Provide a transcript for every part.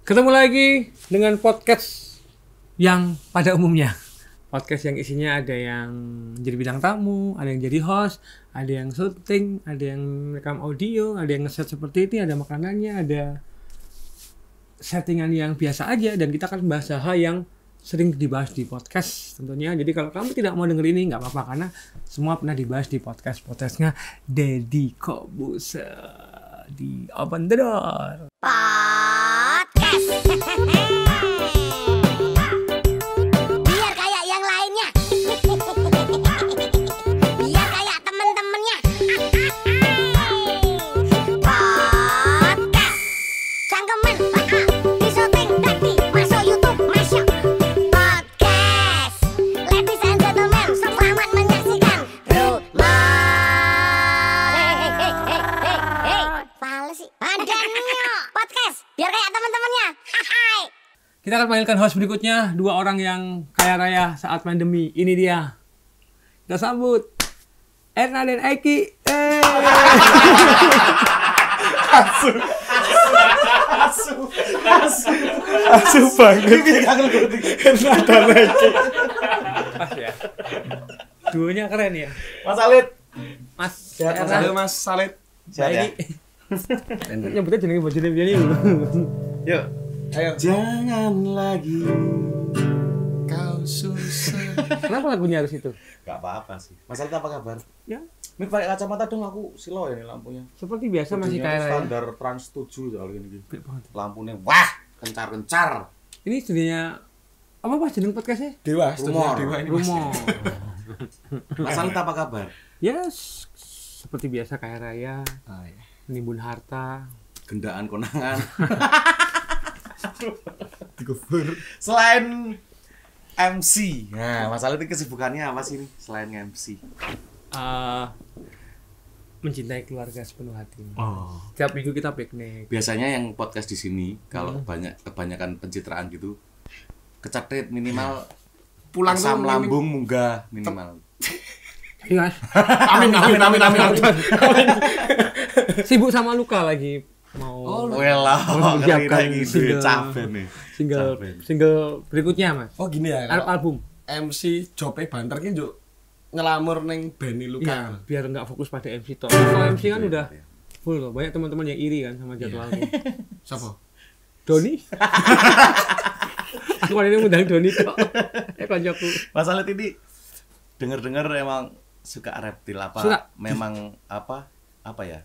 Ketemu lagi dengan podcast yang pada umumnya. Podcast yang isinya ada yang jadi bintang tamu, ada yang jadi host, ada yang syuting, ada yang rekam audio, ada yang ngeset seperti ini, ada makanannya, ada settingan yang biasa aja. Dan kita akan membahas hal yang sering dibahas di podcast tentunya. Jadi kalau kamu tidak mau denger ini nggak apa-apa, karena semua pernah dibahas di podcastnya Deddy Corbuzier di Open the Door Podcast. Biar kayak yang lainnya. Biar kayak temen-temennya. Podcast. Cangkeman di syuting tadi masuk YouTube masuk. Podcast. Ladies and gentlemen, selamat menyaksikan Rumah. Hey. Fales sih. Badannya podcast. Biar kayak temen-temennya. Hai. Kita akan panggilkan host berikutnya, dua orang yang kaya raya saat pandemi. Ini dia. Kita sambut Erna dan Eki. Asu banget. Erna dan Eki. Pas ya. Duonya keren ya. Mas Salit. Mas Sehat Mas Erna. Salit, Mas Salit. Sehat ya? Nyebutnya jenenge bojone piye iki. Yuk. Ayo. Jangan lagi kau susah. Kenapa lagunya harus itu? Gak apa-apa sih. Mas Salit apa kabar? Ya, Ini pakai kacamata dong, aku silo ya nih lampunya. seperti biasa masih Kudunya kaya raya. standar trans 7 soal gini. Baik banget. Lampunya wah, kencar-kencar. Ini studinya apa Mas jeneng podcastnya? Dewa, Rumor. studio Dewa ini. Mas Salit apa kabar? Ya, seperti biasa kaya raya, Ah, ya. menimbun harta. Gendaan konangan. Dikubur. Selain MC, nah Mas Salit ini kesibukannya apa sih nih selain MC? Mencintai keluarga sepenuh hati. Oh. Tiap minggu kita piknik. Biasanya yang podcast di sini kalau kebanyakan pencitraan gitu kecetit minimal Pulang asam tuh lambung munggah minimal. Iya, Mas. Amin. Sibuk sama luka lagi mau Welah, mempersiapkan ngeri single- capek nih. single berikutnya, Mas. Oh gini ya, kalau Album. MC Jope banter ki njuk ngelamur ning Benny Ya, Luka. biar nggak fokus pada MC toh. Kalau MC kan udah full loh. Banyak teman-teman yang iri kan sama jadwalku. Siapa? Doni. Aku hari ini ngundang Doni toh. Kancaku. Mas Salit ini dengar-dengar emang suka reptil apa? Suka. Memang apa ya?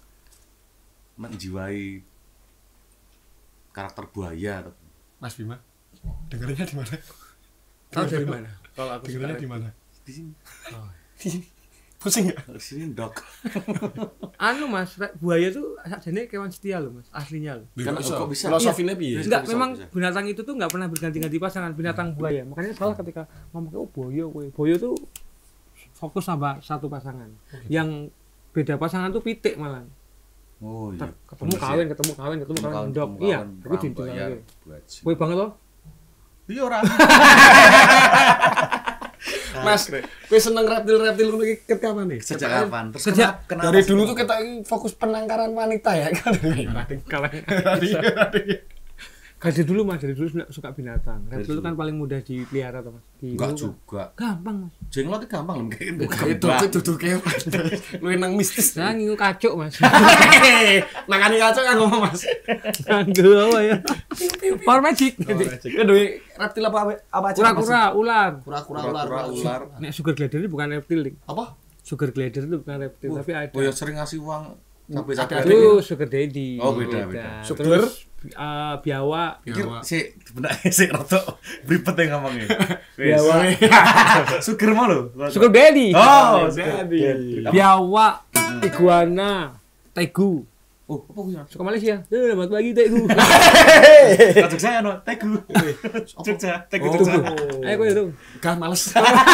Menjiwai karakter buaya atau Mas Bima. Dengarnya di mana? Tahu dari mana? Kalau aku Dengarnya suka di mana? di sini. Pusing ya? Di sini dok. anu Mas, buaya tuh sakjane kewan setia loh Mas, aslinya loh. Kan kok bisa? Filosofinya piye? Enggak, bisa, memang bisa. binatang itu tuh nggak pernah berganti-ganti pasangan, binatang buaya. Makanya salah ketika ngomong oh boyo kowe. Boyo tuh fokus sama satu pasangan. Yang beda pasangan tuh pitik malah. Oh iya. Ketemu kawin, ndok. Iya, tapi ditinggal. Kowe banget loh. Iya ora. Mas, kowe seneng reptil-reptil ngono iki ket kapan nih? Sejak kapan? Terus Sejak kenapa Dari sih dulu kamu- tuh kita fokus penangkaran wanita ya kan. Dari dulu Mas, dari dulu suka binatang. Reptil itu kan paling mudah dipelihara tuh Mas. Enggak juga. Gampang Mas. Jenglot itu gampang loh kayak Itu dudu kewan. Lu nang mistis. Saya ngingu kacuk Mas. Nangani kacau kan ngomong Mas. Nganggo apa ya? Power magic. Kan duwe reptil apa aja? Kura-kura, ular. Kura-kura ular. Nek sugar glider itu bukan reptil, Dik. Apa? Sugar glider itu bukan reptil, tapi ada. Oh ya sering ngasih uang sampai Itu sugar daddy. Oh, beda. Sugar? Terus biawak. Pikir sih bener sih roto ribet ya ngomongnya. Biawak. Sugar mau lo. Sugar daddy. Oh, Daddy. Biawak, iguana, tegu. Oh, apa kuwi? Suka Malaysia. Selamat pagi tegu. Kajuk saya no, tegu. Jogja, tegu Jogja. Ayo kowe dong. Gak males.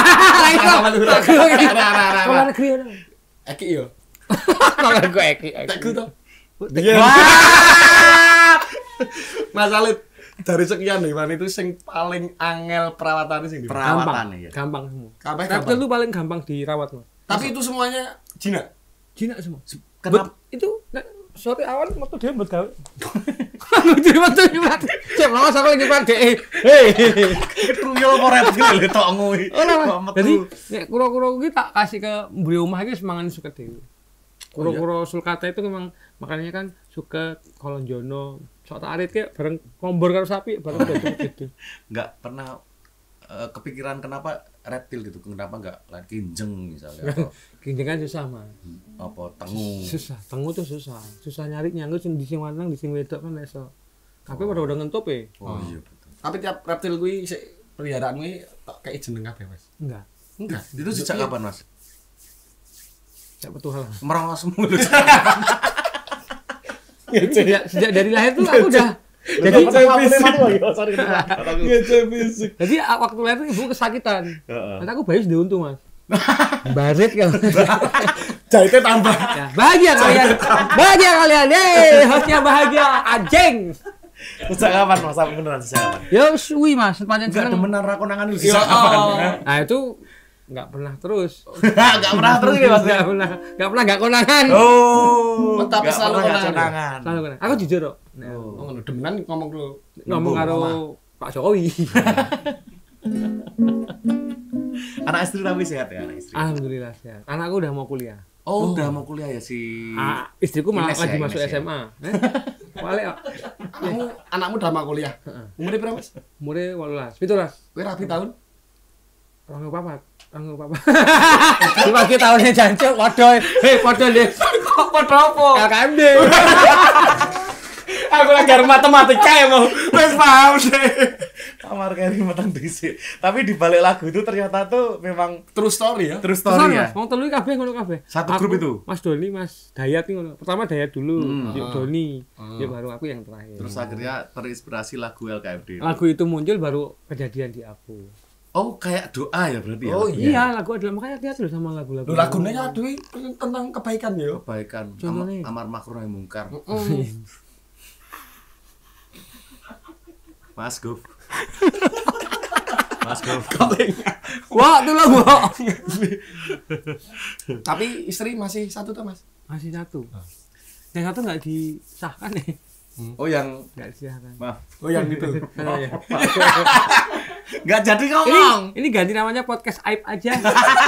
Kalau negeri ono. Eki yo. Kalau gue Eki. Teku to. Iya. Mas Salit, dari sekian hewan itu sing paling angel perawatannya sing di. Perawatan ya. Gampang semua. Kabeh Reptil gampang. tuh paling gampang dirawat, Mas. Tapi itu semuanya jinak. Jinak semua. Kenapa? Itu sore awan metu dhewe mbet gawe. Jadi metu nyurat. Cek lawas aku lagi pade. Hei. Ketuyul apa reptil lho tok ngono. Jadi nek kura-kura kuwi tak kasih ke mburi omah iki semangan suket dhewe. Kura-kura sulcata itu memang makanya kan suket kolonjono. Sok tak arit ke bareng kombor karo sapi bareng gede-gede. Enggak pernah kepikiran kenapa reptil gitu, kenapa enggak lain kinjeng misalnya atau Kinjeng kan susah, Mas. apa tengu. Susah, tengu tuh susah. Susah nyari nyanggut sing di sing lanang di sing wedok kan iso. Tapi pada udah ngentup ya? Oh iya betul. Tapi tiap reptil kuwi sik peliharaan kuwi tak kei jeneng kabeh, Mas. Enggak. Enggak. Itu sejak kapan, Mas? Sejak petualang. Merongos mulu. Sejak dari lahir tuh aku udah jadi jadi waktu lahir tuh ibu kesakitan. Karena aku bayi sudah untung, Mas. Baret kan. Jahitnya tambah. Ya, bahagia kalian. Bahagia kalian. Hostnya bahagia anjing. Sejak kapan, Mas? Sampai beneran sejak kapan? Ya suwi, Mas, sepanjang Enggak seneng. demenan ra konangan itu sejak kapan? Nah, itu enggak pernah terus. Enggak pernah terus ya, Mas. Enggak pernah enggak konangan. Oh, Tapi nggak selalu pernah konangan. konangan. Selalu konangan. Aku jujur kok. Oh, ngono demenan ngomong dulu. Ngomong karo Pak Jokowi. Anak istri tapi sehat ya, anak istri. Alhamdulillah sehat. Anakku udah mau kuliah. Oh, udah mau kuliah ya si Istriku malah Ines lagi ya, masuk Ines ya? SMA. Balik kok. Anakmu udah mau kuliah. Umure pira, Mas? Umure 18. 17. Kowe rapi tahun? 24. Dibagi tahunnya jancuk padha. Hei, padha Le. Kok padha apa? LKMD. Aku lagi matematika ya mau. Wes paham deh. kamar kari matang dhisik. Tapi di balik lagu itu ternyata tuh memang True story ya. true story ya. Wong telu kabeh ngono kabeh. Satu grup itu? Mas Doni, Mas Dayat iki ngono. Pertama Dayat dulu, yuk Doni. Hmm. Ya baru aku yang terakhir. Terus akhirnya terinspirasi lagu LKMD. Lagu itu muncul baru kejadian di aku. Oh, kayak doa ya berarti ya. Oh, Iya, lagu adalah makanya hati-hati loh sama lagu-lagu. Lho lagune aduh tentang kebaikan ya. Kebaikan, Contohnya? amar ma'ruf nahi mungkar. Mas Guf. Mas Guf. Wah, itu lah gua. Tapi istri masih satu tuh, Mas. Masih satu. Yang satu nggak disahkan ya. Oh, yang Nggak disahkan. maaf. Oh yang itu. Ya. Enggak jadi ngomong. Ini ganti namanya podcast Aib aja.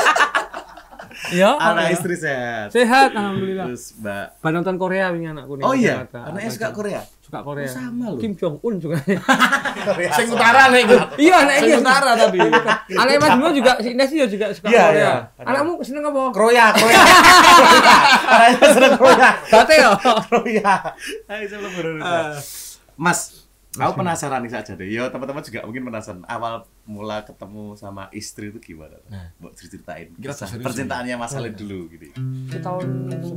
Ya, Anak istri sehat. sehat alhamdulillah. Terus Mbak. Bah nonton Korea ini anakku nih. Oh iya, Jakarta. anaknya suka Korea. Suka Korea. Oh, sama loh. Kim Jong Un juga. Sing utara nih itu. Iya, anaknya Sing utara tapi. Anak Mas Bimo juga si Ines juga suka Iya, Korea. iya. Anakmu seneng apa? Kroya. Anaknya seneng Kroya. Bate ya. Kroya. Ayo sebelum berurusan. Mas, aku penasaran nih saja deh. Ya teman-teman juga mungkin penasaran. Awal mula ketemu sama istri itu gimana? Mau ceritain Kita kisah serius percintaannya Mas Saleh dulu gitu. Itu tahun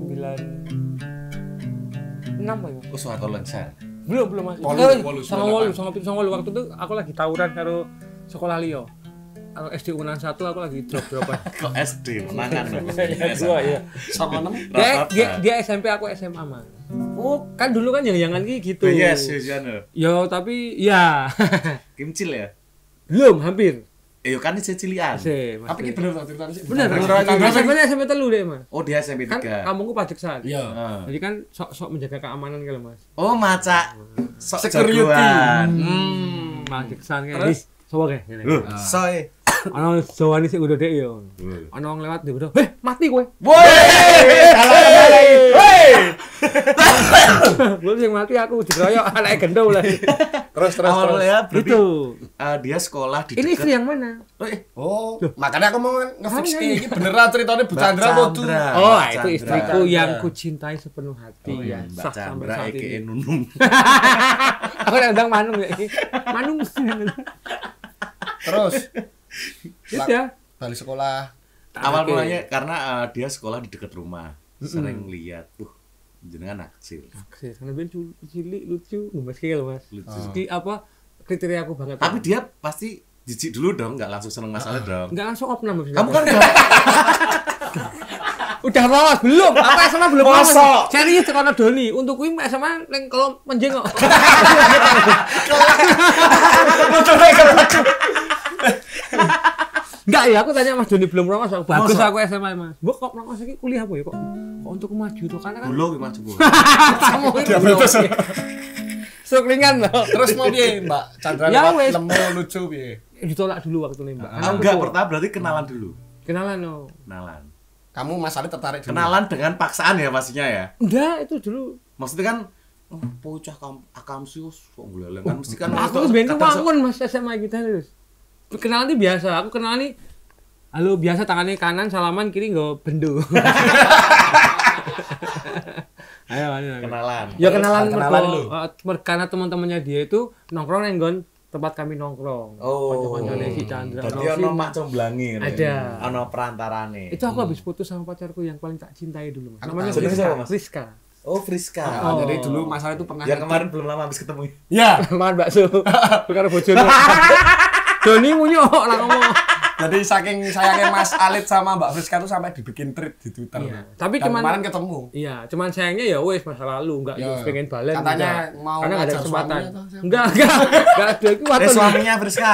96 ya. Oh, suatu lensa. Belum Mas. Wolu, Sama waktu itu aku lagi tawuran karo sekolah liyo. Kalau SD Unan 1 aku lagi drop-dropan. Kok SD menangan dong. Dua ya. Sama 6. Dia SMP aku SMA Mas. Oh, kan dulu kan yang-yangan gitu. Yes, Anu. Yo, tapi ya Kimcil ya. belum hampir. Kan ini cilian. Tapi ini bener ceritanya sih. Bener. SMP telu deh, Mas. Oh, dia SMP 3. Kan kampungku Pajeksan. Iya. Jadi kan sok menjaga keamanan kalau Mas. Oh, maca sok Security. jagoan. Pajeksan kayak. Terus? Sopo kayak. Soe. Ana Jawa sing udah dek yo. Ana wong lewat dia udah, mati kowe." Woi! Belum sing mati aku dikeroyok anake gendong lah. Terus. Awalnya berarti Itu. dia sekolah di Ini dekat. istri yang mana? Oh, makanya aku mau nge-fix Apa ini beneran ceritanya Bu Chandra apa tuh? Oh, Mbak itu Chandra. istriku yang kucintai sepenuh hati. Oh iya, Mbak Sah sampai Chandra saat eke ini. Nunung. Aku udah undang Manung ya. Manung. Terus Ya. balik sekolah. Awal Oke. mulanya karena dia sekolah di dekat rumah. Sering lihat, jenengan naksir. Naksir, karena ben cilik lucu, gemes kayak Mas. Lucu. Di apa kriteria aku banget. Tapi dia pasti jijik dulu dong, nggak langsung seneng masalah dong. enggak langsung opnam maksudnya. Kamu kan udah udah lolos belum? Apa SMA belum lolos? Mosok? Serius tekan Doni. Untuk kuwi SMA ning kalau menjeng kok. Enggak ya, aku tanya Mas Doni belum lolos. Bagus Mosok? aku SMA Mas. Mbok kok lolos iki kuliah apa ya kok? Kok untuk maju tuh karena kan Gulo gimana coba? Diabetes. stroke ringan loh. Terus mau piye, Mbak Chandra? Ya, lewat wes. lemu lucu piye? Ditolak dulu waktu nembak. Ah, enggak, pertama berarti kenalan dulu. Kenalan no. Kenalan. Kamu Mas Ali tertarik dulu. Kenalan dengan paksaan ya pastinya ya. Enggak, itu dulu. Maksudnya kan bocah akamsius kok golek kan mesti kan Aku ben bangun Mas SMA kita terus. Kenalan ini biasa. Aku kenalan ini halo biasa tangannya kanan salaman kiri nggo bendo. Ayo, kenalan. Ya kenalan kenalan dulu. karena teman-temannya dia itu nongkrong nang nggon tempat kami nongkrong. Oh. Kanca-kancane si Chandra. Berarti ono mak comblangi ngono. Ada. Ono perantarane. Itu aku habis putus sama pacarku yang paling tak cintai dulu, Mas. Aku Namanya tahu. Jenenge siapa, Mas? Friska. Oh, Friska. Ah, jadi dulu Mas Ali itu pernah Yang kemarin belum lama habis ketemu. Ya. Makan bakso. Karo bojone. Doni ngunyuk lah ngomong. Jadi saking sayangnya Mas Alit sama Mbak Friska tuh sampai dibikin treat di Twitter. Iya, tapi Dan cuman- kemarin ketemu. Iya, cuman sayangnya ya wes masa lalu, enggak Ya. pengen balen. Katanya enggak. mau karena enggak ada ngajar kesempatan. suaminya atau siapa? Enggak ada itu waton. Suaminya Friska.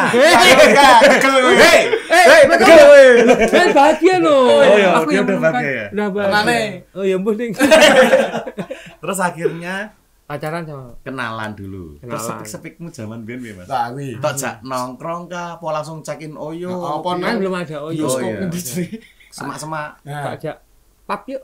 Ben bahagia no. Oh, iya, Aku dia yang udah menemukan- bahagia ya? Udah bahagia. Kenane? Oh ya ampun ding. Terus akhirnya Pacaran sama kenalan dulu. Terus Kenalan. sepik-sepikmu zaman biyen piye, Mas? Nah, kuwi. Tok jak nongkrong kah apa langsung check-in Oyo? Nah, apa kan belum ada. Oh iya. Bioskop iya. industri. Semak-semak. Nah, Tak ajak pap yuk.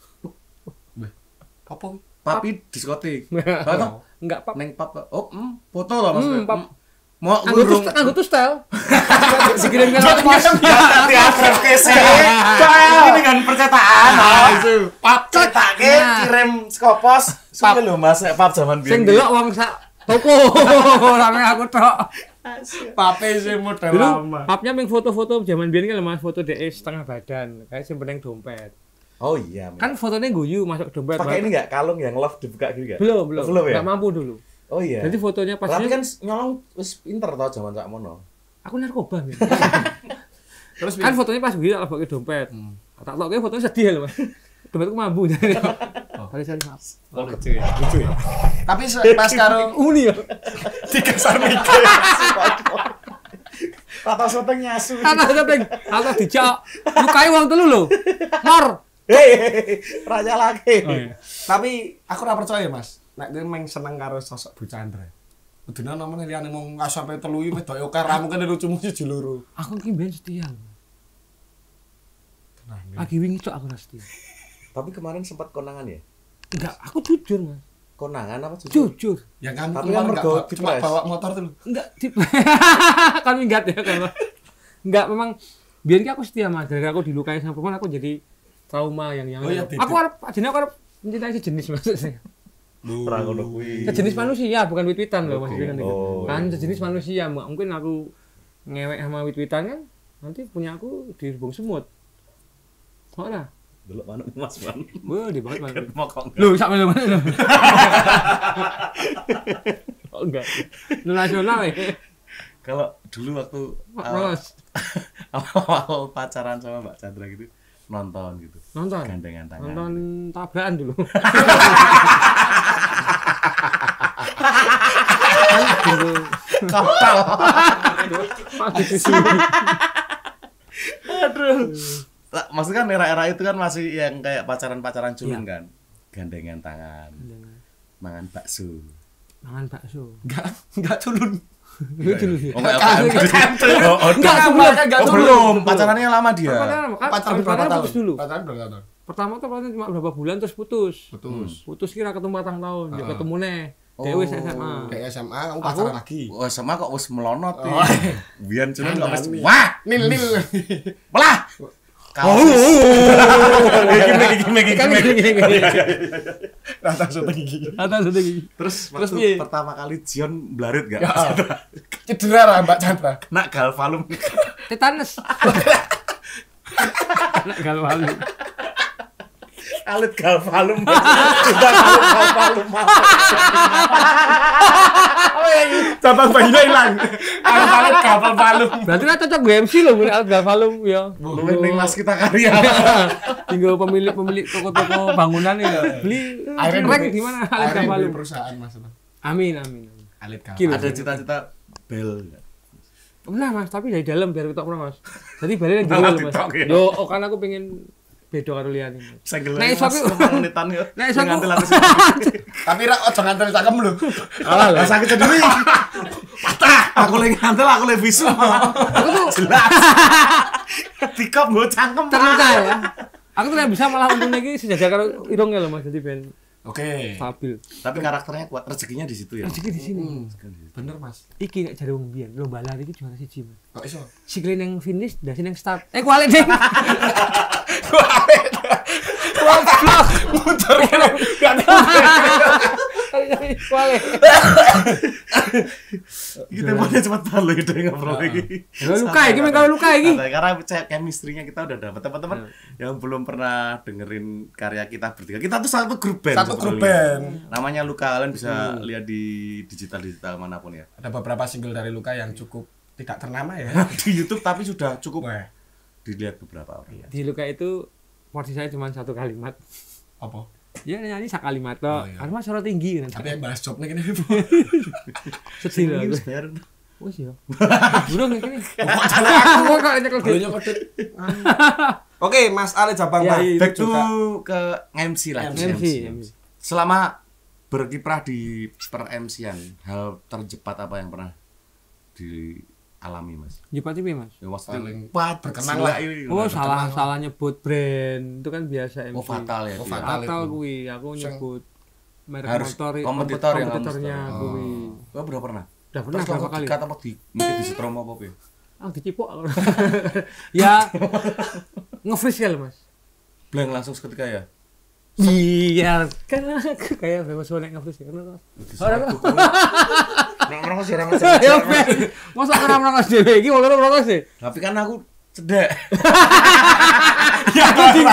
apa? Papi diskotik. Atau Enggak pap. neng pap. Oh, foto loh Mas. Pap. Mau Anggo tuh style. Dikirim kan di akhir kese. Ini dengan percetaan. Pap cetake kirim skopos. Pap lho Mas, pap zaman Sing biyen. delok wong sak toko. Rame aku tok. Pape sih model Dulu lama. papnya ming foto-foto zaman biyen kan Mas foto DE setengah badan, kayak simpen dompet. Oh iya. Kan fotonya guyu masuk ke dompet. pakai ini enggak kalung yang love dibuka gitu enggak? Belum. Belum ya? Enggak mampu dulu. Oh iya. Jadi fotonya pas Tapi kan nyolong wis pinter tau zaman sakmono. aku narkoba nih. Terus Kan fotonya pas guyu tak pakai dompet. Tak toke fotonya sedih loh Mas. Dompetku mampu jadi. Sorry maaf. Oh lucu ya. lucu ya. Tapi pas karo Uni ya. dikasar mikir. Tata soto nyasu. Atau dijak. Lukai wong telu lho. Mor. Hei, raja lagi. Tapi aku ora percaya, Mas. Nek kowe meng seneng karo sosok Bu Chandra. Kudune nomene liyane mung sampe telu iki wedoke oke ra mungkin lucumu siji loro. Aku ki ben setia. Lagi wingi tok aku ra setia. Tapi kemarin sempat konangan ya? Enggak, aku jujur Mas. Konangan apa jujur? Jujur. Ya kan Tapi kemarin kan nggak mergo cuma dipres. bawa motor tuh. Enggak kan minggat ya kan. Enggak memang biar aku setia Mas. Dari aku dilukai sama perempuan aku jadi trauma yang Oh iya, aku harap jenis aku harap mencintai sejenis maksudnya. Perang ngono kuwi. Sejenis manusia bukan wit-witan loh maksudnya kan. gitu. Oh, Kan iya. sejenis manusia mungkin aku ngewek sama wit-witan kan nanti punya aku dirubung semut. Soalnya Delok manuk Mas Man. wah di banget Mas. Mokong. Loh, sak mana mana. Oh enggak. Lu nasional ya. Kalau dulu waktu Mas, awal pacaran sama Mbak Chandra gitu nonton gitu. nonton. Gandengan tangan. Nonton tabrakan dulu. Kapal. Aduh. Lah, maksudnya kan era-era itu kan masih yang kayak pacaran-pacaran culun Iya. kan. Gandengan tangan. Mangan bakso. Mangan bakso. Enggak culun. Lu dulu ya. Oh, enggak kan. Enggak, sebelum. Enggak belum. Pacarannya lama dia. Pacaran berapa tahun? Putus dulu. Pacaran berapa tahun? Pertama tuh pacaran cuma berapa bulan terus putus. Putus kira ketemu batang tahun, ya ketemu nih. Dia wis SMA. Kayak SMA kamu pacaran lagi. Wah, sama kok wis melonot nih. Oh. Biyen culun kok wis Andani. wah, Nil. belah. Kau Kan gini. Rata syuting gigi. Atas udah gini. Terus Terus waktu piye? pertama kali Jion blarit gak? Ya. Cedera lah Mbak Chandra. Nak galvalum. Tetanus. Anak galwalu. Alit galvalum. Sudah alit galvalum. Cabang bayinya hilang. Alat kapal palu. Berarti kan cocok BMC loh, punya alat galvalum ya. Luwih ning Mas Kita Karya. Tinggal pemilik toko-toko bangunan ya. Beli rank di mana alat Akhirnya galvalum. beli perusahaan Mas. Amin. Alit kapal. Kilo. Ada cita-cita bel. Pernah Mas, tapi dari dalam biar kita pernah Mas. Jadi balik yang Malah dulu Mas. ditok ya. Yo, oh kan aku pengen beda karo liyane. Senggel. Nek iso aku menitan yo. Nek iso aku- ngantel aku. Tapi ra ojo ngantel cakem lho. alah lah. Sakit sedemi. Patah. Aku lagi ngantel, aku lagi bisu. Aku tuh jelas. Dikop nggo cangkem. Terluka ya. Aku tuh bisa malah untungnya iki sejajar karo irunge lho Mas, dadi ben Oke. stabil. Tapi karakternya kuat, rezekinya di situ ya. Rezeki di sini. Bener, Mas. Iki nek jare wong biyen lomba lari iki juara siji, Mas. Kok iso? Sikile ning finish, dasi ning start. Kuali ding. Muter kene. Kuali. Kita temponya cepat banget gitu ngobrol lagi. Luka iki men kalau luka iki. Karena chemistry-nya kita udah dapat. Teman-teman yang belum pernah dengerin karya kita bertiga. Kita tuh satu grup band. Satu grup sebetulnya. band. Namanya Luka, kalian bisa lihat di digital manapun ya. Ada beberapa single dari Luka yang cukup tidak ternama ya. Di YouTube tapi sudah cukup Wah, dilihat beberapa orang. Di luka itu porsi saya cuma satu kalimat. apa? Ya nyanyi sak kalimat tok. Oh, iya. Karena suara tinggi kan. Tapi yang bahas jobnya gini. Sedih lho. Ini aku. sebenarnya Wis ya. Burung iki. Kok jalan aku Aku kok nyekel Kalau gitu. nyokot. Oke, Mas Ale Jabang Ya, Pak. iya. back to Juga. ke MC lah. MC. Selama berkiprah di per MC-an, hal tercepat apa yang pernah dialami, Mas? Jepat piye, Mas? Ya, maksudnya Paling berkenang gila lah ini. Oh, salah nyebut brand. Itu kan biasa MC. Oh, fatal ya. Oh, dia. fatal. Fatal itu. kuwi. Aku nyebut merek Harus motor kompetitor yang kompetitornya harus- kuwi. Gua berapa pernah? Udah pernah Terus berapa langsung kali? dikat apa di mungkin di setrum apa ya? Ah, dicipok aku. Ya. Nge-freeze ya, Mas. Blank langsung seketika ya. Iya, kan aku kayak bebas nek nge-freeze kan. Ora. Orang sih orang Ya, Be. Masa ora merangkas dhewe iki wong loro merangkas sih. Tapi kan aku cedek. Ya,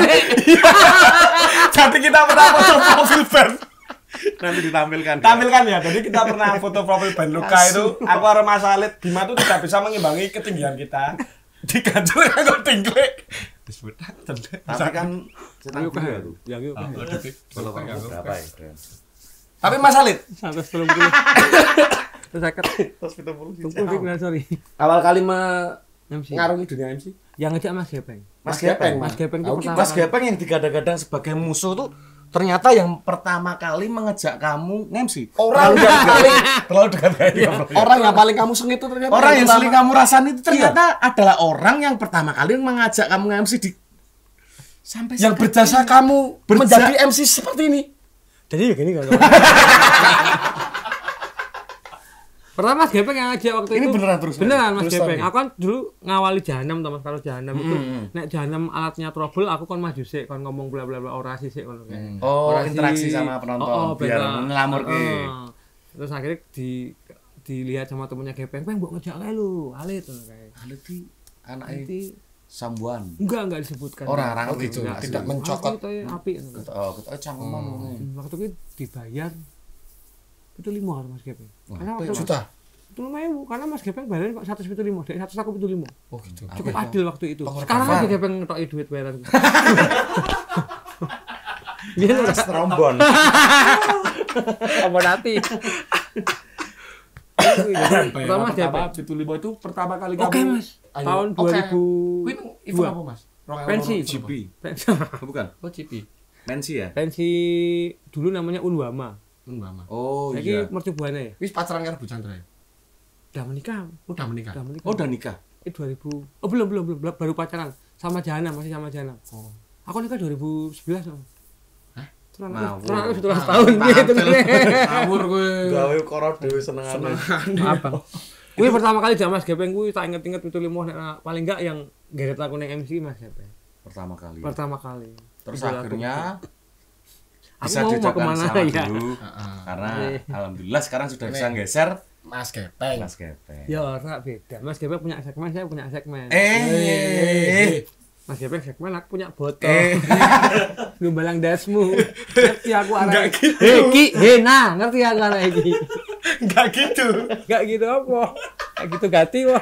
jadi kita pernah foto profil band. Nanti ditampilkan. Tampilkan ya. Jadi kita pernah foto profil band Luka itu. Aku harus Mas Alit. Bima tuh tidak bisa mengimbangi ketinggian kita. Diganjel aku tinggi. Disebut. Tapi kan cetak Ayo dulu ya kan. tuh. Ya yuk. Kalau berapa ya? Keren. Tapi Mas Alit, 130. Terus saya Terus kita perlu tumpul sorry. awal kali MC. mengarungi dunia MC. Yang ngejak Mas Gepeng. Mas Gepeng. Mas Gepeng itu Aku pertama. Mas Gepeng yang digadang-gadang sebagai musuh tuh ternyata yang pertama kali mengejak kamu nge-MC. Orang yang paling Terlalu dekat kayak dia. orang yang paling kamu sengit itu ternyata Orang yang pertama. sering kamu rasain itu ternyata adalah orang yang pertama kali mengajak kamu nge-MC di sampai yang sekarang. berjasa kamu menjadi MC seperti ini. Jadi ya gini kan. Pertama Mas Gepeng yang ngajak waktu Ini itu. beneran terus, Beneran Mas Terus Gepeng. lagi. Aku kan dulu ngawali Jahanam Mas karo Jahanam itu. Nek Jahanam alatnya trouble aku kon maju sik kon ngomong bla bla bla ora sik ngono kae. Oh, Orasi- interaksi sama penonton biar bener. ngelamurke. Terus akhirnya dilihat sama temennya Gepeng, "Peng mbok ngejak kae lho, alit ngono kae." Alit ki anake Nanti Sambuan. enggak disebutkan. Orang gitu, enggak tidak sih. mencokot. Api ngono. Oh, kita cangkeman ngono. Waktu itu dibayar itu 5 harus Mas Gepeng. Karena waktu Juta. itu lumayan karena Mas Gepeng bayarin kok 175, dari 100 aku 75. Oh gitu. Cukup adil waktu itu. Pengorbanan. Sekarang aja Gepeng ngetoki duit bayaran. Iya lho. Trombon. Apa nanti? Pertama Mas Gepeng. Itu lima itu pertama kali Oke, kamu. Mas. Ayo, Tahun oke. 2002. Wih, event apa Mas? Pensi. GP. Pensi. Bukan. Oh GP. Mensi ya? Pensi dulu namanya Unwama. Mama. Oh Saiki iya. mercubuana ya. Wis pacaran karo Bu Chandra ya? Udah menikah. Udah menikah. Udah menikah. Oh, udah nikah. 2000. Oh, belum baru pacaran sama Jana, masih sama Jana. Oh. Aku nikah 2011 loh. Hah? Terus aku 17 tahun gitu kan. Ngawur kowe. Gawe korot dhewe senengane. Apa? Kuwi pertama kali jam Mas Gepeng kuwi tak inget-inget 75 nek paling enggak yang geret aku ning MC Mas Gepeng. Pertama kali. Pertama kali. Terus Idola aku. akhirnya Aku bisa mau diucapkan kemana sama ya? dulu. Karena alhamdulillah sekarang sudah bisa Ini. geser Mas Gepeng. Mas Gepeng. Ya ora beda. Mas Gepeng punya segmen, saya punya segmen. Mas Gepeng segmen, aku punya botol. Gumbalang dasmu. Ngerti aku arah. gitu. Ki, nah, ngerti aku arah iki. Enggak gitu. Enggak gitu apa? Enggak gitu gati wah.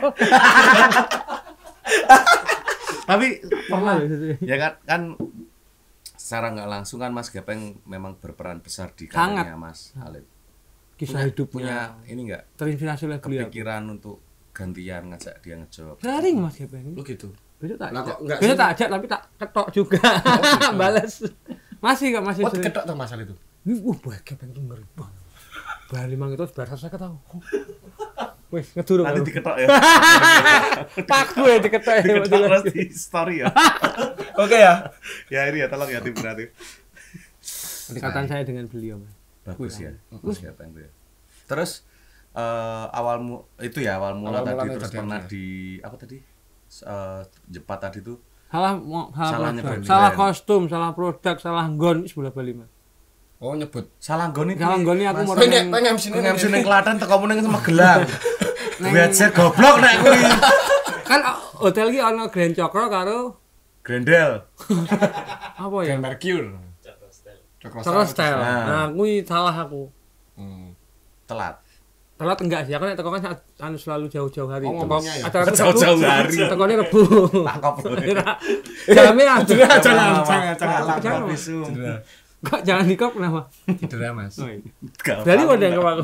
Tapi Pernah ya kan secara nggak langsung kan Mas Gepeng memang berperan besar di Sangat. karirnya Mas Alit. kisah hidup Punya ini nggak terinspirasi oleh beliau. kepikiran untuk gantian ngajak dia ngejob. Sering Mas Gepeng. Lu gitu. Besok tak Lah, ajak. kok nggak Besok sih? tak ajak tapi tak ketok juga. Bales. Masih kok masih. Oh, ketok tuh masal itu. Baik pengen denger. Bali mang itu bar saya ketahu. Wis ngedurung. Nanti diketok ya. Pak gue diketok. Diketok terus di story ya. Oke ya. Ya ini ya tolong ya tim kreatif. Pendekatan saya dengan beliau, Mas. Bagus ya. Bagus ya Bang ya. Terus awal mula Awal tadi mulanya terus tadi pernah apa? di apa tadi? Jepat tadi tuh Salah Salah produk, nyebrang salah brand. kostum, salah produk, salah nggon wis bola Bali, Mas. Oh nyebut. salah nggone iki. Salah nggone aku mau Pengen MC ini MC ning Klaten teko meneng sama Gelang. Headset goblok nek kuwi. kan hotel iki ana Grand Cokro karo Grendel. apa ya? Grand Mercure. Cokro Style. Nah. Nah, kuwi salah aku. Telat. Telat enggak sih, aku nek teko kan anu selalu jauh-jauh hari. Oh, Teko ngomongnya ya? acara Jauh-jauh hari. Tekone Rebu. Takop. Jame aku. Jangan. Bisu. Kok jangan dikop kenapa? Cedera Mas. Oh, iya. Dari mana yang aku?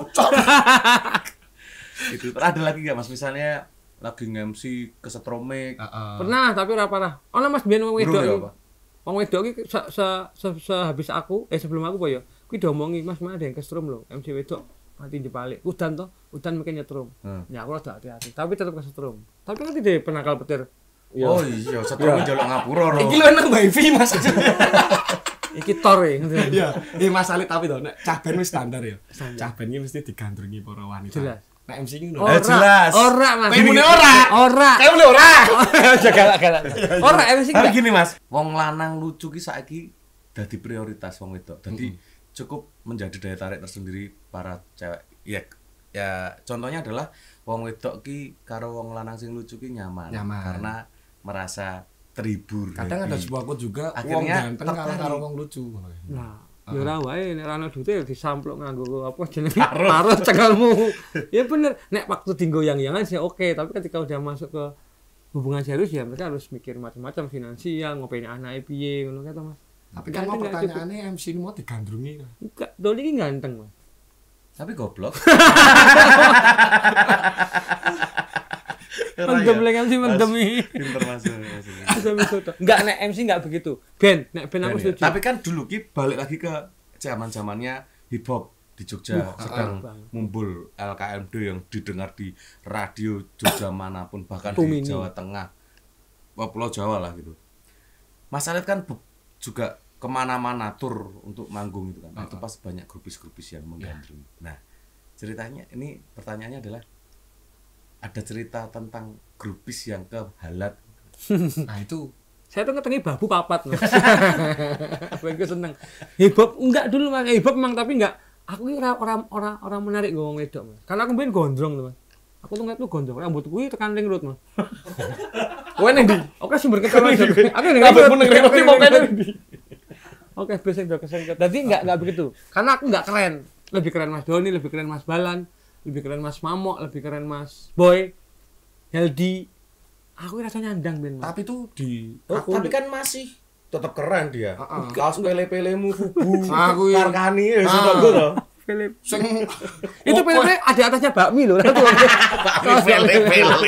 Itu ada lagi enggak Mas misalnya lagi nge-MC kesetromik. Pernah tapi ora parah. Ono Mas biyen wong Bro, wedok. ya iki. apa? Wong wedok iki sehabis aku sebelum aku apa ya? Kuwi diomongi, Mas, ada yang kesetrum lho. MC wedok mati jepalik. Udan toh, udan mungkin nyetrum. Ya aku rada hati-hati, tapi tetep kesetrum. Tapi kan tidak penakal petir. Oh iya, setromik njaluk ngapura lho. Iki lho nang wifi Mas. Iki tor e. Iya, Mas Ali tapi to nek cah band wis standar ya. Cah band iki mesti digandrungi para wanita. Jelas. Nek MC iki ngono. Ora, jelas. Ora, Mas. Kayak mune ora. Ora. Kayak mune ora. Aja galak-galak. Ora MC Tapi enggak. gini Mas, wong lanang lucu ki saiki dadi prioritas wong wedok. Dadi cukup menjadi daya tarik tersendiri para cewek. Ya contohnya adalah wong wedok ki karo wong lanang sing lucu ki nyaman. Karena merasa terhibur. Kadang ada happy. sebuah quote juga wong Akhirnya ganteng kalah karo wong lucu. Nah, ya ora wae nek ora ana duite disampluk nganggo apa jenenge parut cekelmu. Ya bener, nek waktu dinggoyang-yangan sih oke, tapi ketika udah masuk ke hubungan serius ya mereka harus mikir macam-macam finansial, ngopeni anake piye ngono kae to, Mas. Tapi kan mau pertanyaannya MC ini mau digandrungi. Enggak, Doni iki ganteng, Mas. Tapi goblok. Mendem lek MC mendem iki. Pinter masuk. Enggak nek MC enggak begitu. Ben, nek ben aku setuju. Tapi kan dulu ki balik lagi ke zaman-zamannya hip hop di Jogja sedang mumbul LKMD yang didengar di radio Jogja manapun bahkan di Jawa Tengah, Pulau Jawa lah gitu. Mas Alit kan juga kemana-mana tur untuk manggung itu kan. Itu pas banyak grupis-grupis yang menggandrungi. Nah ceritanya ini pertanyaannya adalah ada cerita tentang grupis yang kehalat. Nah itu saya tuh ngetengi babu papat loh. Aku seneng. Hip hop enggak dulu Mas. Hip hop memang tapi enggak. Aku ini orang menarik ngomong wedok Mas. Karena aku ben gondrong tuh Mas. Aku tuh ngeliat lu gondrong. Rambut gue tekan ring road Mas. kowe nang ndi? Oke sumber keterangan. Aku ning Rambutmu nang ring road mau kene ndi? Oke, basic udah kesengket. Jadi enggak begitu. Karena aku enggak keren. Lebih keren Mas Doni, lebih keren Mas Balan, lebih keren Mas Mamok, lebih keren Mas Boy, Heldi. Aku rasanya nyandang Ben. Mas. Tapi tuh di Tapi kan masih tetap keren dia. Kaos pele-pelemu fubu. Aku ya. Karkani ya sudah gue loh. Philip. sing Itu pele ada atasnya bakmi loh. Pele-pele.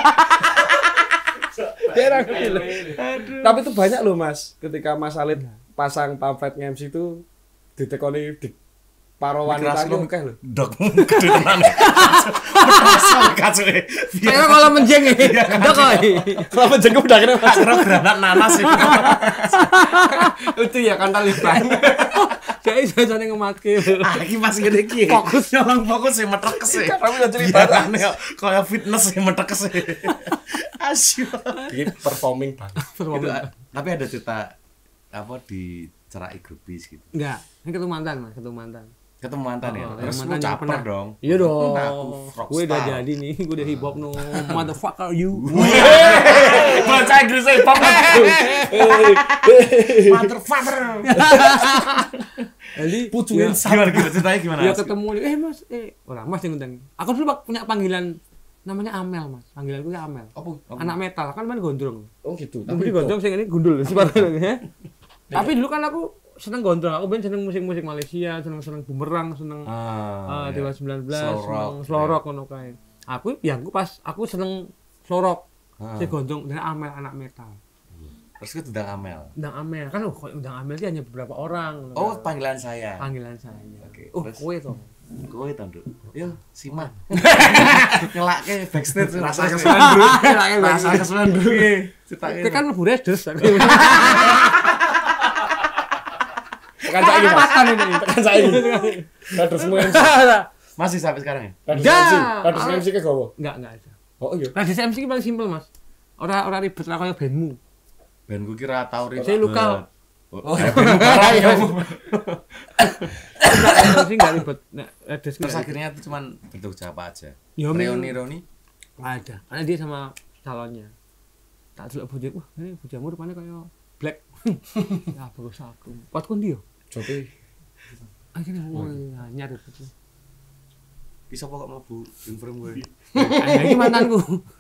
Tapi itu banyak loh Mas, ketika Mas Alit pasang pamflet MC itu ditekoni di para wanita itu akeh lho. Dok gede tenan. Pasal kacue. Saya kalau menjeng dok kok. Kalau menjengke udah kena Mas. Kira granat nanas itu. Itu ya kan tali ban. Kayak saya ngematke. Ah iki Mas ngene iki. Fokus nyolong fokus sih metek sih. Kami udah cerita Kayak fitness sih metek sih. Asyik. di performing banget. Tapi ada cerita apa di cerai grupis gitu. Enggak, ini ketemu mantan Mas, ketemu mantan. Ketemu mantan ya. Terus lu mantan yang caper pernah. dong. Iya dong. Aku rockstar. Gue udah jadi nih, gue udah hip hop no. Motherfucker you. Bahasa Inggris hip hop. Motherfucker. Jadi Pucuin Gimana ceritanya gimana? ya ketemu Mas, orang Mas yang ngundang. Aku dulu punya panggilan namanya Amel Mas. Panggilan gue Amel. Apa? Anak metal kan main gondrong. Oh gitu. Tapi gondrong sing ini gundul ya. Tapi dulu kan aku seneng gondrong. Aku ben seneng musik-musik Malaysia, seneng bumerang, seneng Dewa 19, seneng slow rock ngono kae. Aku pas aku seneng slow rock. Saya gondong dengan Amel anak metal. Terus itu Undang Amel. Undang Amel kan Undang Amel itu hanya beberapa orang. Oh, panggilan saya. Panggilan saya. Oke, Oh, terus? kowe to. Kowe to, Nduk. Yo, simak. Ngelake backstage Rasa kesuwen, Bro. Rasa kesuwen, Bro. Kita kan mlebu Redes. Tekan saiki, Mas. Tekan saiki. Kader semua MC. Masih sampai sekarang ya? Kader MC ke gowo. Enggak ada. Oh iya. Nah, di MC ki paling simpel, Mas. Ora ribet lah kaya bandmu. Ben gue kira tau ribet. Saya luka. Oh, ya ben luka ya. Sih enggak ribet. Nah, Redes Terus akhirnya itu cuman bentuk apa aja? Ya, Reuni. ada. Karena dia sama calonnya. Tak delok bojo, wah, ini bojomu rupane kaya black. Ya bagus aku. Potku ndi yo? Jopi. Akhirnya nyari itu. Bisa kok mlebu inform gue. Ini mantanku.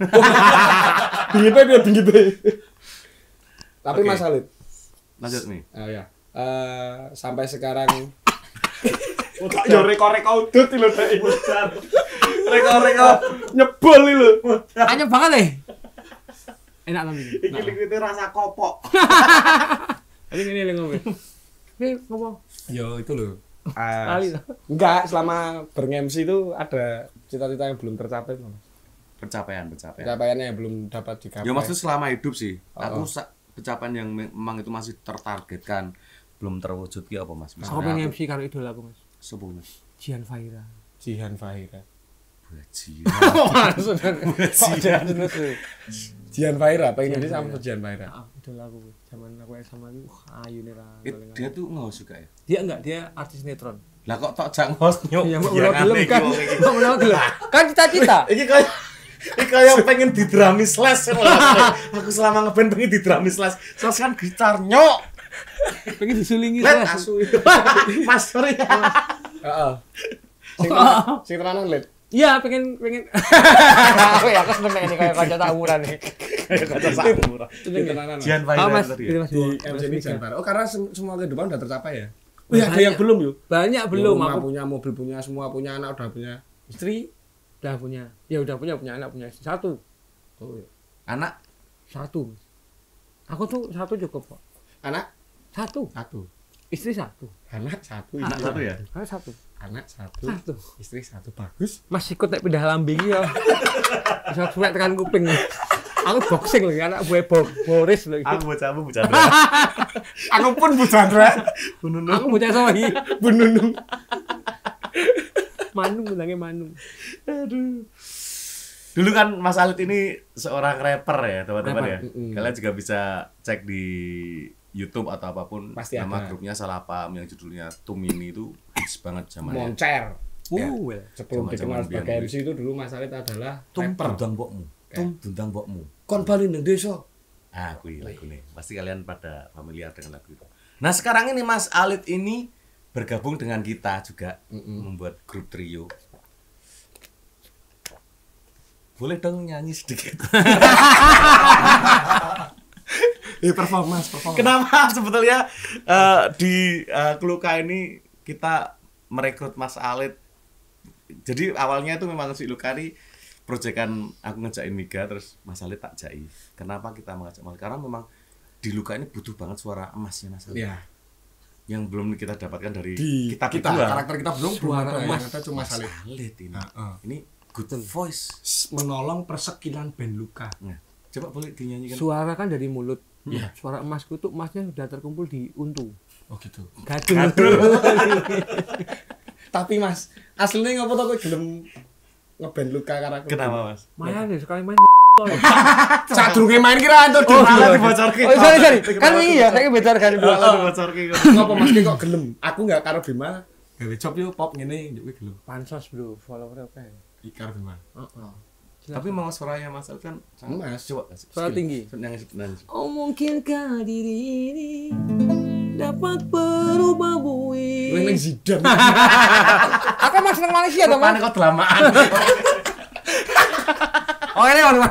Bingipe. Tapi Oke. Mas Halid. Lanjut nih. Oh ya. Sampai sekarang tak yo reko-reko udut lho Dek. Reko-reko nyebol lho. Anyep banget deh. Enak tapi. Iki liquide rasa kopok. Ini ngomong. Ini ngomong. Yo itu lho. Kali. Enggak, selama ber-MC itu ada cita-cita yang belum tercapai, Mas. Pencapaian. Pencapaiannya yang belum dapat dicapai. Ya maksud selama hidup sih. Oh. Aku pencapaian yang memang itu masih tertargetkan belum terwujud ki apa Mas? Aku pengen MC karo idol aku, Mas. Sopo Mas? Jihan Fahira. Jihan Fahira. Bajingan. Jihan Jihan Fahira, pengen jadi sama Jihan Fahira. idol aku. Zaman aku SMA itu ayu nih ra. Dia tuh nggak suka ya? Dia enggak, dia artis sinetron. Lah kok tok jang host nyok. Ya mau gelem kan. Mau gelem. Kan cita-cita. Iki kayak pengen di drami slash. Aku selama ngeband pengen di drami slash. Slash kan gitar nyok. Pengen disulingi Let lah. asu. Mas sorry. Heeh. Sing tenanan Lid. Iya, pengen. Aku seneng ini kayak kaca tawuran nih. Kata sakura. Sing tenanan. Jihan Ah, Mas, Fahira tadi. ini Ya? Mas Di Mas MC ini Mika. Jihan Fahira. Oh, karena semua kehidupan udah tercapai ya. Oh, Iya, ada yang belum yuk. Banyak belum Rumah aku. punya, mobil punya, semua punya anak udah punya istri. Udah punya. Ya udah punya anak, punya istri. Satu. Oh, iya. Anak Satu. Aku tuh satu cukup kok. Anak Satu. satu. Istri satu. Anak satu. anak istri satu ya? Anak satu. Anak satu. Satu. Istri satu. Bagus. Mas ikut nek pindah lambing ya. Bisa suwek tekan kuping. Aku boxing lagi anak gue Boris lagi. Aku bocahmu bocah. Aku pun Bu Chandra. Aku bocah sohi. Bu Nunung. Manung bilangnya Manung. Aduh. Dulu kan Mas Halid ini seorang rapper ya, teman-teman ya. Rapper, Kalian juga bisa cek di YouTube atau apapun. Pasti nama ada. grupnya Salah Paham yang judulnya Tumini itu hits banget zamannya. Moncer. Ya. Well. Sebelum Zaman-zaman dikenal sebagai biyen MC itu dulu Mas Halid adalah Tum rapper. dundang mbokmu. Tum dundang mbokmu. Kon bali nang desa. Ah, kuwi lagu nih. Pasti kalian pada familiar dengan lagu itu. Nah, sekarang ini Mas Halid ini bergabung dengan kita juga membuat grup trio. Boleh dong nyanyi sedikit. Performance. Kenapa sebetulnya di Kluka ini kita merekrut Mas Halid? Jadi awalnya itu memang si Lukari proyekan aku ngejakin Miga terus Mas Halid tak jai. Kenapa kita mengajak Mas? Karena memang di Luka ini butuh banget suara emasnya Mas Halid. Ya. Yang belum kita dapatkan dari Di kita kita berdua. karakter kita belum Suara ada, emas. yang ada cuma Halid. Halid ini. Heeh. Ini good voice. Menolong persekilan band Luka. Nah, coba boleh dinyanyikan. Suara kan dari mulut. Iya. Suara emasku tuh emasnya sudah terkumpul di untu. Oh gitu. Gadul. Tapi Mas, aslinya ngopo to kowe gelem ngeband Luka karakter? Kenapa Mas? Main deh sekali main. Sadurunge main kira antuk Malah dibocorke. Oh, sorry. Kan iya, saya belajar kan dulu. Malah dibocorke. Ngopo Mas ki kok gelem? Aku enggak karo Bima. Gawe job yo pop ngene njuk kowe gelem. Pansos, Bro. Follower oke. Iki karo Bima. Heeh. Tapi mau suaranya Mas Halid kan Mas. coba kasih. Suara tinggi. Nyanyi. Oh, mungkinkah diri ini dapat berubah bui? Kowe ning Zidane. Aku emang seneng Malaysia dong, Mana Mas. kok delamaan. Oh, ini mana?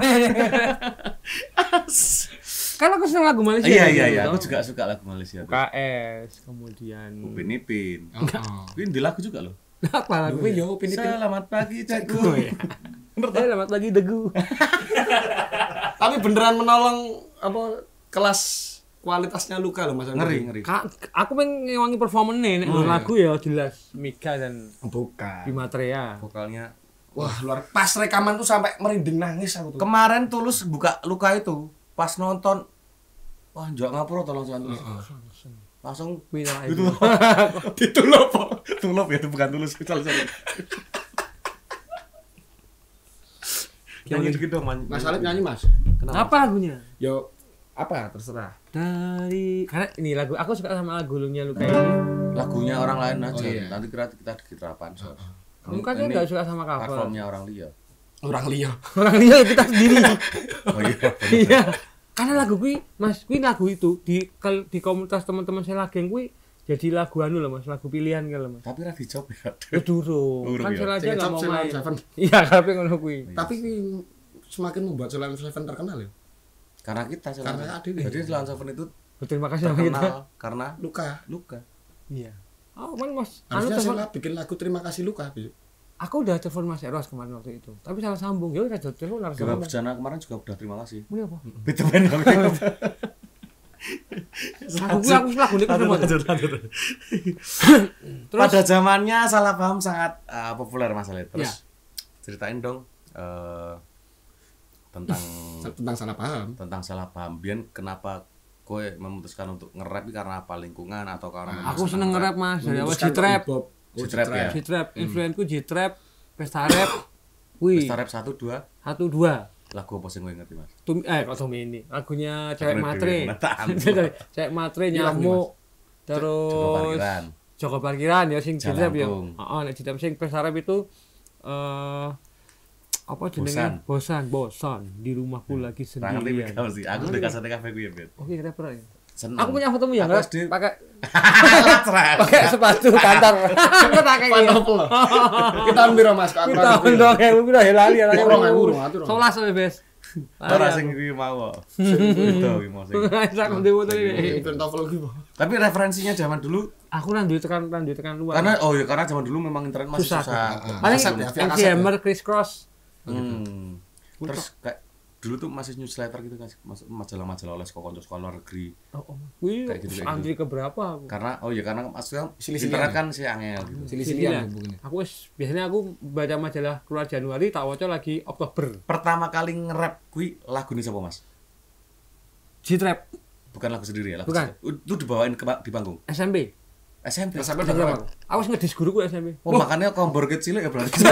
Kan aku seneng lagu Malaysia. Iya, aku juga suka lagu Malaysia tuh. KS, kemudian Upin Ipin. Heeh. Ini di lagu juga loh. apa lagu? Kowe yo Upin Ipin. Selamat pagi Oh, cekku. iya. Selamat pagi Degu. Tapi beneran menolong apa kelas kualitasnya Luka loh Mas. Ngeri. Aku pengen ngewangi performanya nek lagu ya jelas Mika dan Bukan. Bimatrea. Vokalnya Wah, luar pas rekaman tuh sampai merinding nangis aku tuh. kemarin Tulus buka Luka itu pas nonton wah njok ngapura to langsung langsung Minta itu itu. ditulup ya itu bukan Tulus itu salah. Nyanyi dikit dong Mas Alif nyanyi Mas. Apa lagunya? Yo apa terserah. Karena ini lagu aku suka sama lagunya Luka ini. lagunya orang lain aja. Oh, iya. Nanti kita dikirapan. Kamu kan enggak suka sama cover. Platformnya orang liya. Orang liya. Orang dia kita sendiri. Oh iya. Iya. Karena lagu kuwi Mas, kuwi lagu itu di komunitas teman-teman saya lagi kuwi jadi lagu anu loh Mas, lagu pilihan kan loh Mas. Tapi ra dijawab ya. Durung. Kan ya. saya aja enggak mau main. Seven. Iya, kabeh ngono kuwi. Tapi semakin membuat Solan Seven terkenal ya. Karena kita Karena ada Jadi Solan Seven itu Berterima kasih sama kita. terkenal karena Luka. Iya. Oh, man Mas, Harusnya telepon- saya bikin lagu terima kasih Luka. aku udah telepon Mas Eros kemarin waktu itu. Tapi salah sambung. Ya udah telepon harus Gerak sambung. Bejana kemarin juga udah terima kasih. Ini apa? Itu ben Aku lagu ini ketemu. Terus pada zamannya salah paham sangat populer Mas Alit. Terus Ya. ceritain dong tentang Tentang salah paham. Bian kenapa kowe memutuskan untuk nge-rap karena apa lingkungan atau karena aku seneng nge-rap Mas, dari awal Memutuskan G-trap. hip-hop. G-trap ya. G-trap, influenku G-trap, pesta rap. Wih, Pesta rap 1 2 1 2. lagu apa sih gue ngerti Mas? Kok Tommy ini lagunya Cewek Keren Matre. dewe, nataan. Cewek Matre Ini lagu, nyamuk. Joko Terus Parkiran. Joko Parkiran ya sing G-trap ya. Jalangkung. Heeh, nek G-trap sing pesta rap itu apa jenenge? Bosan di rumahku lagi Ra ngerti sendirian. mikir sih. Aku udah kasih kafe gue ya, Ben. Oke, rapper ya. Seneng. Aku punya fotomu ya, Aku nggak? SD. Pakai Pakai pakai sepatu kantor. Aku tak kayak Pantopel. Kita ambil Mas kok Kita undang kayak mungkin udah lali ya. Kita orang ewu, atur. 11 Bes. ora sing iki mau. Itu iki mau sing. Sak ndek foto ini. Pantopel gitu. Tapi referensinya zaman dulu Aku nang duwe tekan luar. karena zaman dulu memang internet masih Susah. susah. Paling Kaset ya, via MC kaset ya. Hammer Criss Cross. Terus kayak dulu tuh masih newsletter gitu kan, majalah-majalah oleh sekolah luar negeri. Wih, Kayak gitu. antri ke berapa aku? Karena maksudnya Silih-silihan internet kan si angel gitu. Silih-silihan hubungannya. Aku biasanya aku baca majalah keluar Januari tak waca lagi Oktober. Pertama kali nge-rap kuwi lagu ini siapa Mas? G-trap Bukan lagu sendiri ya, lagu Bukan. sendiri. Itu dibawain di panggung. SMP. SMP. Sampai G-trap berapa? aku ngedis guruku SMP. Oh, makanya kompor kecil ya berarti.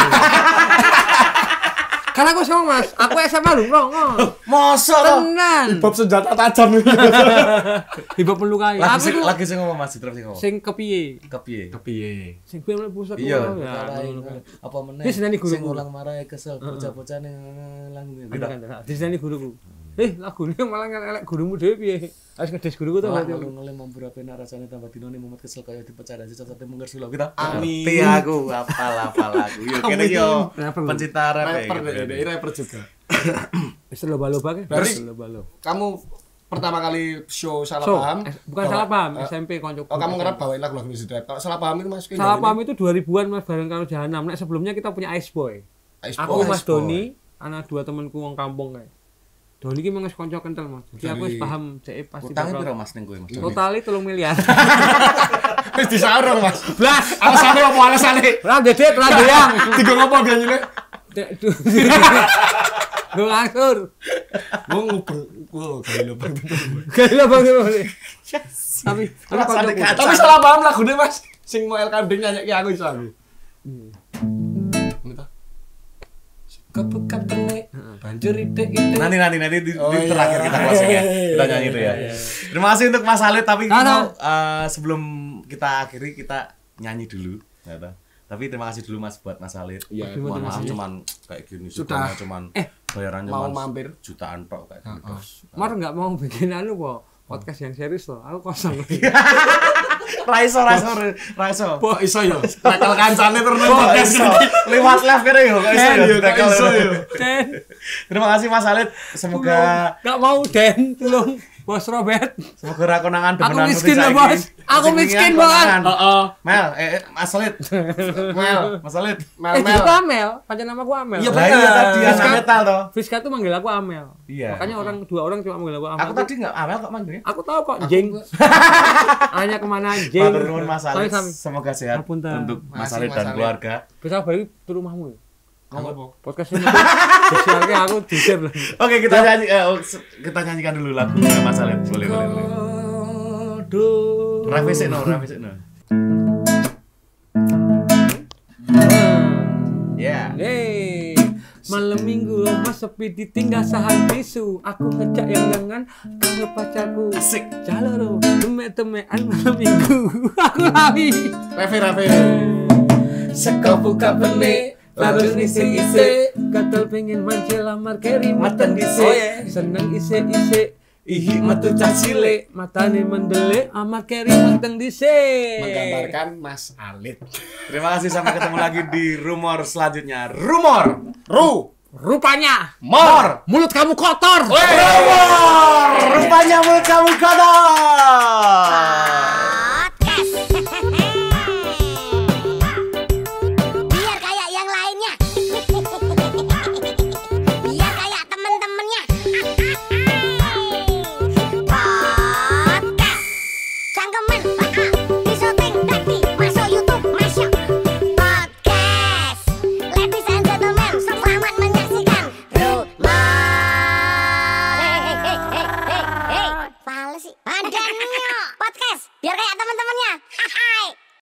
Karena aku sama Mas, aku SMA lho, Mosok loh. tenan. Bob senjata tajam itu. Hibah melukai. Aku tuh Lagi sing ngomong Mas, terus sing ngomong. sing kepiye? Kepiye? Piye? Sing kuwi mlebu pusat. Iya, ya. apa meneh? Wis nyanyi guruku. Sing ulang marah kesel bocah-bocah ning lagu gitu. Disini guruku. Lagune malah elek gurumu dhewe piye? Harus ngedes guruku to berarti. Ngelem membura pena rasane tambah dinone mumet kesel kaya dipecah dadi sate mungker sula kita. Amin. Ngerti aku apal lagu. Yo kene yo Rapper. pencinta rap Rapper ya. deh, rapper juga. Wis loba-loba ke. Berarti- loba-loba. Kamu pertama kali show salah So, paham? bukan salah paham, SMP koncoku. Oh, kamu ngerap bawain lagu-lagu musik rap. Kalau salah paham itu Mas Ki, Salah ini paham itu 2000-an Mas bareng karo Jahanam. Nek sebelumnya kita punya Ice Boy. Ice Aku Boy, Mas Ice Boy. Doni, anak dua temanku wong kampung kae. Doni ki mung wis kanca kental Mas. Jadi aku wis paham cek pasti Utangnya bakal. piro Mas ning kowe Mas? Totali 3 miliar. Wis disaurung Mas. Blas. Alasane apa alasane? Ora dedet, ora doyang. Tiga ngopo ganyine? Gue ngatur. Wong ngubeng. Wo, gawe lubang. Gila banget boleh. Tapi Rasane koncoku. kacau. Tapi salah paham lagune Mas. Sing mau El Kanding nyanyi aku iso aku. Ini ta. Kepekat tenek. Banjur ide-ide. Nanti di Oh, iya. terakhir kita closing ya. Kita nyanyi itu ya. Terima kasih untuk Mas Alit tapi kita Sama-sama. mau, sebelum kita akhiri kita nyanyi dulu. Ya, toh. Tapi terima kasih dulu Mas buat Mas Alit. Iya, Mohon terima maaf kasih. cuman kayak gini Sudah. cuman bayaran mau cuman mampir. jutaan tok kayak gitu. Mar enggak mau bikin anu kok. Podcast yang serius loh. Aku kosong. Raiso. Kok iso yo? Tackle kancane terus nang Kok podcast iso? iki. Lewat live kene yo, kok iso Iya, yo. kok iso yo. Den. Terima kasih Mas Alit. Semoga Enggak mau Den, tolong. Bos Robert. Semoga ra konangan Aku demenan miskin putih lah, saiki. Bos. Aku Sing miskin, wingian Bos. konangan. Heeh. Mel, Mas Salit. Mel. Mas Salit. Jadi Amel, pacar nama aku Amel. Iya, Lah iya tadi Fiska. anak metal toh. Fiska tuh manggil aku Amel. Iya. Makanya dua orang cuma manggil aku Amel. Aku tadi enggak awal kok manggilnya. Aku tahu kok, Jeng. Hanya kemana Jeng? Matur nuwun Mas Salit. Sami-sami. Semoga sehat Ngapunten. untuk Mas Makasih, Salit Mas dan Salit. keluarga. Bisa balik ke rumahmu. Apa? Podcast ini sosialnya aku diser lah. Oke, kita nyanyikan dulu lagu Mas Salit. Boleh. Revisi no. Ya. Hey, malam minggu mas sepi ditinggal sahan bisu. Aku ngejak yang jangan kamu pacarku. Asik. Jalur teme-temean malam minggu. Aku lari. Reve. Seko buka benih, lalu isi-isi. Gatel pengen manje lamar keri matan dise. Oh, yeah. Seneng ise-ise. Ihi metu cah cilik. Matane mendele amar keri mateng dise. Menggambarkan Mas Alit. Terima kasih, sampai ketemu lagi di rumor selanjutnya. Rumor. Rupanya Mor. mulut kamu kotor. Rumor. Rupanya mulut kamu kotor.